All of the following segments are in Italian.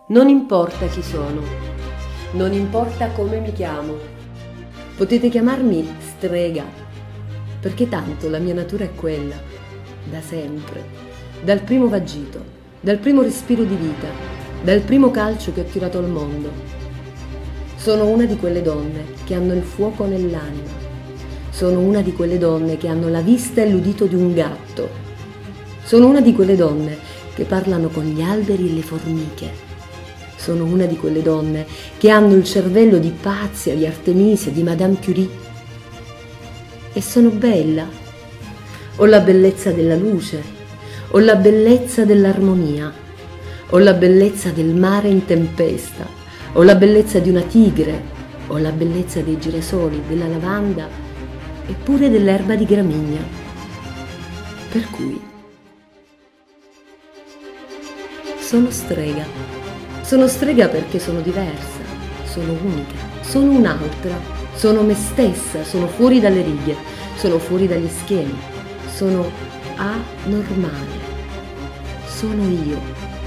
Non importa chi sono, non importa come mi chiamo. Potete chiamarmi strega, perché tanto la mia natura è quella, da sempre, dal primo vagito, dal primo respiro di vita, dal primo calcio che ho tirato al mondo. Sono una di quelle donne che hanno il fuoco nell'anima. Sono una di quelle donne che hanno la vista e l'udito di un gatto. Sono una di quelle donne che parlano con gli alberi e le formiche. Sono una di quelle donne che hanno il cervello di Ipazia, di Artemisia, di Madame Curie. E sono bella. Ho la bellezza della luce, ho la bellezza dell'armonia, ho la bellezza del mare in tempesta, ho la bellezza di una tigre, ho la bellezza dei girasoli, della lavanda e pure dell'erba di gramigna. Per cui sono strega. Sono strega perché sono diversa, sono unica, sono un'altra, sono me stessa, sono fuori dalle righe, sono fuori dagli schemi, sono anormale, sono io.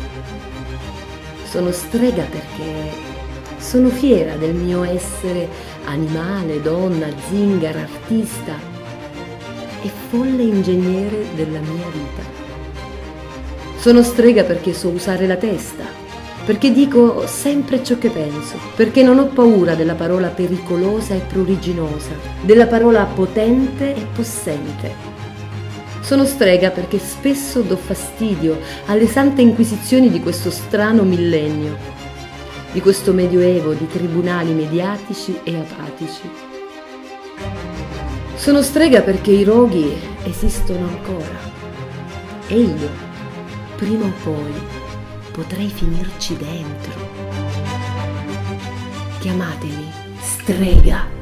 Sono strega perché sono fiera del mio essere animale, donna, zingara, artista e folle ingegnere della mia vita. Sono strega perché so usare la testa, perché dico sempre ciò che penso, perché non ho paura della parola pericolosa e pruriginosa, della parola potente e possente. Sono strega perché spesso do fastidio alle sante inquisizioni di questo strano millennio, di questo medioevo di tribunali mediatici e apatici. Sono strega perché i roghi esistono ancora e io, prima o poi, potrei finirci dentro. Chiamatemi strega.